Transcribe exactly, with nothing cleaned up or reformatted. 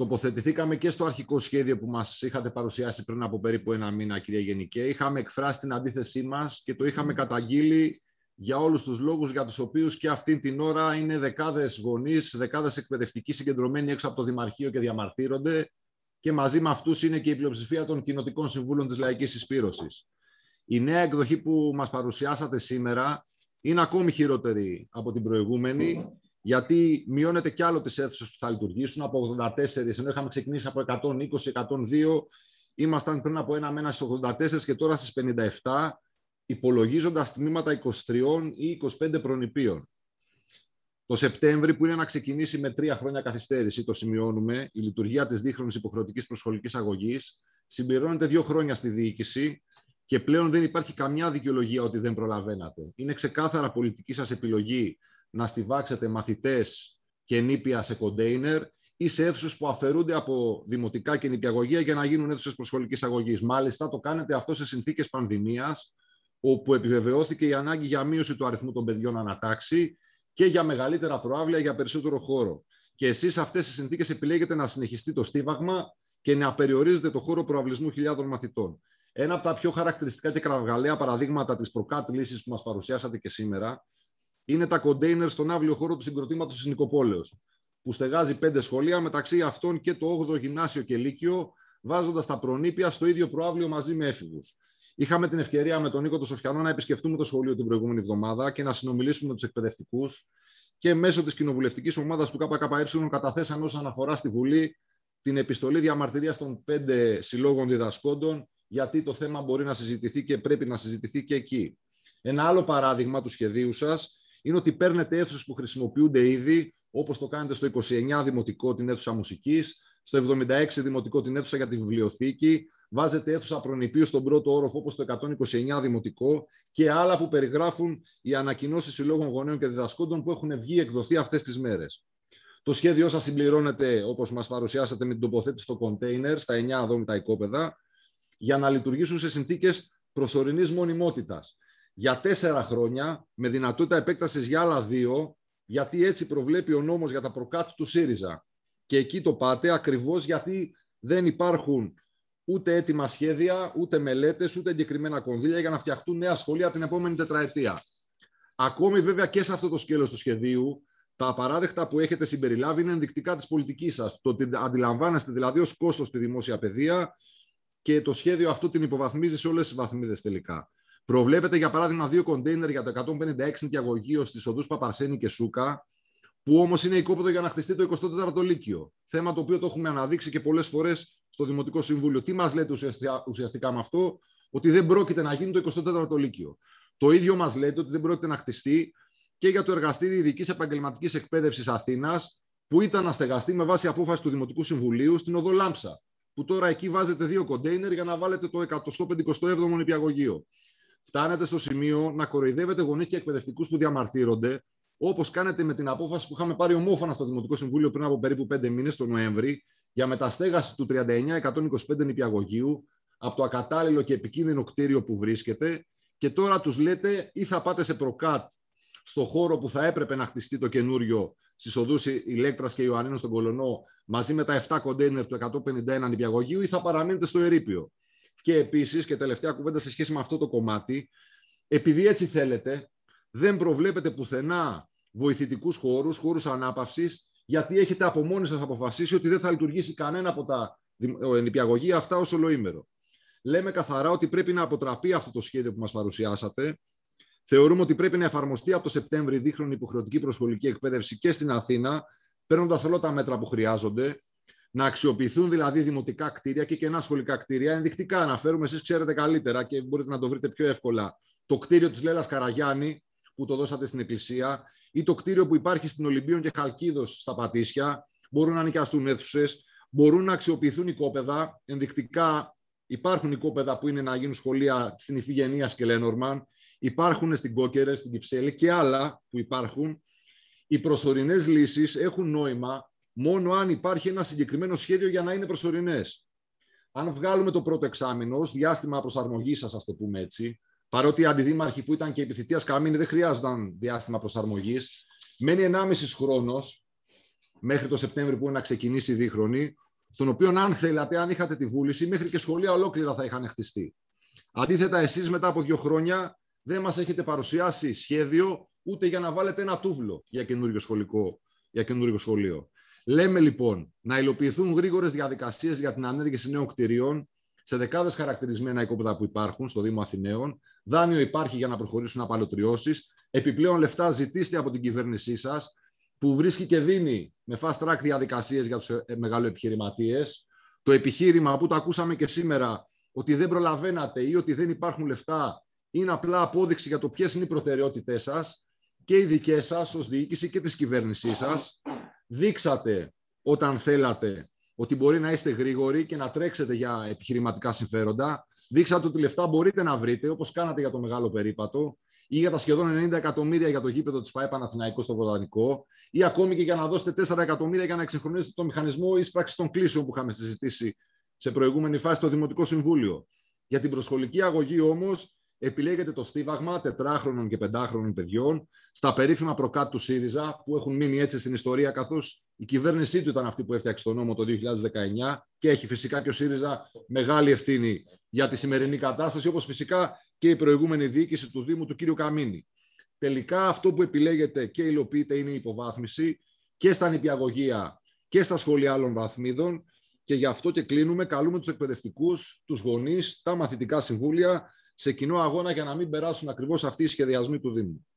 Τοποθετηθήκαμε και στο αρχικό σχέδιο που μας είχατε παρουσιάσει πριν από περίπου ένα μήνα, κύριε Γενικέ. Είχαμε εκφράσει την αντίθεσή μας και το είχαμε καταγγείλει για όλους τους λόγους για τους οποίους και αυτή την ώρα είναι δεκάδες γονείς, δεκάδες εκπαιδευτικοί συγκεντρωμένοι έξω από το Δημαρχείο και διαμαρτύρονται, και μαζί με αυτούς είναι και η πλειοψηφία των κοινοτικών συμβούλων της Λαϊκής Συσπήρωσης. Η νέα εκδοχή που μας παρουσιάσατε σήμερα είναι ακόμη χειρότερη από την προηγούμενη, γιατί μειώνεται κι άλλο τις αίθουσες που θα λειτουργήσουν από ογδόντα τέσσερα, ενώ είχαμε ξεκινήσει από εκατόν είκοσι εκατόν δύο, ήμασταν πριν από ένα μήνα στις ογδόντα τέσσερα και τώρα στις πενήντα επτά, υπολογίζοντας τμήματα είκοσι τρία ή είκοσι πέντε προνηπίων. Το Σεπτέμβρη, που είναι να ξεκινήσει με τρία χρόνια καθυστέρηση, το σημειώνουμε, η λειτουργία της δίχρονης υποχρεωτικής προσχολικής αγωγής συμπληρώνεται δύο χρόνια στη διοίκηση και πλέον δεν υπάρχει καμιά δικαιολογία ότι δεν προλαβαίνατε. Είναι ξεκάθαρα πολιτική σας επιλογή να στιβάξετε μαθητές και νήπια σε κοντέινερ ή σε αίθουσες που αφαιρούνται από δημοτικά και νηπιαγωγεία για να γίνουν αίθουσες προσχολικής αγωγής. Μάλιστα, το κάνετε αυτό σε συνθήκες πανδημίας, όπου επιβεβαιώθηκε η ανάγκη για μείωση του αριθμού των παιδιών ανατάξει και για μεγαλύτερα προάβλια για περισσότερο χώρο. Και εσείς σε αυτές τις συνθήκες επιλέγετε να συνεχιστεί το στίβαγμα και να περιορίζετε το χώρο προαυλισμού χιλιάδων μαθητών. Ένα από τα πιο χαρακτηριστικά και κραυγαλαία παραδείγματα της προκάτ λύσης που μας παρουσιάσατε και σήμερα είναι τα κοντέινερ στον αύλιο χώρο του συγκροτήματος της Νικοπόλεως, που στεγάζει πέντε σχολεία, μεταξύ αυτών και το όγδοο γυμνάσιο και λύκειο, βάζοντας τα προνήπια στο ίδιο προαύλιο μαζί με έφηβους. Είχαμε την ευκαιρία με τον Νίκο τον Σοφιανό να επισκεφτούμε το σχολείο την προηγούμενη εβδομάδα και να συνομιλήσουμε με τους εκπαιδευτικούς, και μέσω της κοινοβουλευτικής ομάδας του ΚΚΕ καταθέσαμε ως αναφορά στη Βουλή την επιστολή διαμαρτυρίας των πέντε συλλόγων διδασκόντων, γιατί το θέμα μπορεί να συζητηθεί και πρέπει να συζητηθεί και εκεί. Ένα άλλο παράδειγμα του σχεδίου σας είναι ότι παίρνετε αίθουσες που χρησιμοποιούνται ήδη, όπως το κάνετε στο είκοσι εννιά Δημοτικό την αίθουσα μουσικής, στο εβδομήντα έξι Δημοτικό την αίθουσα για τη βιβλιοθήκη, βάζετε αίθουσα προνηπίου στον πρώτο όροφο όπως το εκατόν είκοσι εννιά Δημοτικό και άλλα που περιγράφουν οι ανακοινώσεις συλλόγων γονέων και διδασκόντων που έχουν βγει εκδοθεί αυτές τις μέρες. Το σχέδιό σας συμπληρώνεται, όπως μας παρουσιάσατε, με την τοποθέτηση στο κοντέινερ στα εννιά αδόμητα οικόπεδα για να λειτουργήσουν σε συνθήκες προσωρινής μονιμότητας για τέσσερα χρόνια, με δυνατότητα επέκτασης για άλλα δύο, γιατί έτσι προβλέπει ο νόμος για τα προκάτ του ΣΥΡΙΖΑ. Και εκεί το πάτε ακριβώς γιατί δεν υπάρχουν ούτε έτοιμα σχέδια, ούτε μελέτες, ούτε εγκεκριμένα κονδύλια για να φτιαχτούν νέα σχολεία την επόμενη τετραετία. Ακόμη βέβαια και σε αυτό το σκέλος του σχεδίου, τα απαράδεκτα που έχετε συμπεριλάβει είναι ενδεικτικά της πολιτικής σας. Το ότι αντιλαμβάνεστε δηλαδή ως κόστος στη δημόσια παιδεία και το σχέδιο αυτό την υποβαθμίζει σε όλες τις βαθμίδες τελικά. Προβλέπετε για παράδειγμα δύο κοντέινερ για το εκατόν πενήντα έξι νηπιαγωγείο στις οδούς Παπαρσένη και Σούκα, που όμως είναι οικόπεδο για να χτιστεί το εικοστό τέταρτο Λύκειο. Θέμα το οποίο το έχουμε αναδείξει και πολλές φορές στο Δημοτικό Συμβούλιο. Τι μας λέτε ουσιαστικά, ουσιαστικά με αυτό? Ότι δεν πρόκειται να γίνει το εικοστό τέταρτο Λύκειο. Το ίδιο μας λέτε ότι δεν πρόκειται να χτιστεί και για το Εργαστήριο Ειδικής Επαγγελματικής Εκπαίδευσης Αθήνας, που ήταν να στεγαστεί με βάση απόφαση του Δημοτικού Συμβουλίου στην οδό Λάμψα. Που τώρα εκεί βάζετε δύο κοντέινερ για να βάλετε το εκατόν πενηκοστό έβδομο νηπιαγωγείο. Φτάνετε στο σημείο να κοροϊδεύετε γονείς και εκπαιδευτικούς που διαμαρτύρονται, όπως κάνετε με την απόφαση που είχαμε πάρει ομόφωνα στο Δημοτικό Συμβούλιο πριν από περίπου πέντε μήνες, τον Νοέμβρη, για μεταστέγαση του τριάντα εννιά εκατόν είκοσι πέντε νηπιαγωγείου από το ακατάλληλο και επικίνδυνο κτίριο που βρίσκεται, και τώρα τους λέτε ή θα πάτε σε προκάτ στο χώρο που θα έπρεπε να χτιστεί το καινούριο στις οδούς Ηλέκτρας και Ιωαννίνου στον Κολωνό, μαζί με τα επτά κοντέινερ του εκατόν πενήντα ένα νηπιαγωγείου, ή θα παραμείνετε στο ερείπιο. Και επίσης, και τελευταία κουβέντα σε σχέση με αυτό το κομμάτι, επειδή έτσι θέλετε, δεν προβλέπετε πουθενά βοηθητικούς χώρους, χώρους ανάπαυσης, γιατί έχετε από μόνοι σας αποφασίσει ότι δεν θα λειτουργήσει κανένα από τα νηπιαγωγεία αυτά ως ολοήμερο. Λέμε καθαρά ότι πρέπει να αποτραπεί αυτό το σχέδιο που μας παρουσιάσατε. Θεωρούμε ότι πρέπει να εφαρμοστεί από το Σεπτέμβρη δίχρονη υποχρεωτική προσχολική εκπαίδευση και στην Αθήνα, παίρνοντας όλα τα μέτρα που χρειάζονται. Να αξιοποιηθούν δηλαδή δημοτικά κτίρια και κενά σχολικά κτίρια. Ενδεικτικά αναφέρουμε, εσείς ξέρετε καλύτερα και μπορείτε να το βρείτε πιο εύκολα, το κτίριο της Λέλας Καραγιάννη που το δώσατε στην Εκκλησία, ή το κτίριο που υπάρχει στην Ολυμπίων και Χαλκίδος στα Πατήσια. Μπορούν να νοικιαστούν αίθουσες, μπορούν να αξιοποιηθούν οικόπεδα. Ενδεικτικά υπάρχουν οικόπεδα που είναι να γίνουν σχολεία στην Ιφηγενείας και Λένορμαν, υπάρχουν στην Κόκκερες, στην Κυψέλη και άλλα που υπάρχουν. Οι προσωρινές λύσεις έχουν νόημα μόνο αν υπάρχει ένα συγκεκριμένο σχέδιο για να είναι προσωρινές. Αν βγάλουμε το πρώτο εξάμηνο ως διάστημα προσαρμογής σας, ας το πούμε έτσι, παρότι οι αντιδήμαρχοι που ήταν και επί θητείας καμίνη δεν χρειάζονταν διάστημα προσαρμογής, μένει ενάμιση χρόνος μέχρι το Σεπτέμβριο που είναι να ξεκινήσει η δίχρονη, στον οποίο, αν θέλατε, αν είχατε τη βούληση, μέχρι και σχολεία ολόκληρα θα είχαν χτιστεί. Αντίθετα, εσείς μετά από δύο χρόνια δεν μας έχετε παρουσιάσει σχέδιο ούτε για να βάλετε ένα τούβλο για καινούριο, σχολικό, για καινούριο σχολείο. Λέμε λοιπόν να υλοποιηθούν γρήγορες διαδικασίες για την ανέργηση νέων κτηρίων σε δεκάδες χαρακτηρισμένα οικόπεδα που υπάρχουν στο Δήμο Αθηναίων. Δάνειο υπάρχει για να προχωρήσουν απαλωτριώσεις. Επιπλέον λεφτά ζητήστε από την κυβέρνησή σας, που βρίσκει και δίνει με fast track διαδικασίες για τους μεγαλοεπιχειρηματίες. Το επιχείρημα που το ακούσαμε και σήμερα, ότι δεν προλαβαίνατε ή ότι δεν υπάρχουν λεφτά, είναι απλά απόδειξη για το ποιες είναι οι προτεραιότητές σας και οι δικές σας ως διοίκηση και της κυβέρνησής σας. Δείξατε όταν θέλατε ότι μπορεί να είστε γρήγοροι και να τρέξετε για επιχειρηματικά συμφέροντα. Δείξατε ότι λεφτά μπορείτε να βρείτε, όπως κάνατε για το μεγάλο περίπατο ή για τα σχεδόν ενενήντα εκατομμύρια για το γήπεδο της ΠΑΕ Παναθηναϊκού στο Βοτανικό, ή ακόμη και για να δώσετε τέσσερα εκατομμύρια για να εξυγχρονίσετε το μηχανισμό εισπράξης των κλήσεων που είχαμε συζητήσει σε προηγούμενη φάση στο Δημοτικό Συμβούλιο. Για την προσχολική αγωγή όμως επιλέγεται το στίβαγμα τετράχρονων και πεντάχρονων παιδιών στα περίφημα προκάτ του ΣΥΡΙΖΑ, που έχουν μείνει έτσι στην ιστορία, καθώς η κυβέρνησή του ήταν αυτή που έφτιαξε τον νόμο το δύο χιλιάδες δεκαεννιά και έχει φυσικά και ο ΣΥΡΙΖΑ μεγάλη ευθύνη για τη σημερινή κατάσταση, όπως φυσικά και η προηγούμενη διοίκηση του Δήμου του κ. Καμίνη. Τελικά αυτό που επιλέγεται και υλοποιείται είναι η υποβάθμιση και στα νηπιαγωγεία και στα σχολεία άλλων βαθμίδων, και γι' αυτό και κλείνουμε. Καλούμε τους εκπαιδευτικούς, τους γονείς, τα μαθητικά συμβούλια σε κοινό αγώνα για να μην περάσουν ακριβώς αυτοί οι σχεδιασμοί του Δήμου.